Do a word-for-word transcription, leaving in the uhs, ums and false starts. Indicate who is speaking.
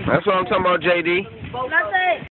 Speaker 1: That's what I'm talking about, J D.
Speaker 2: Nothing.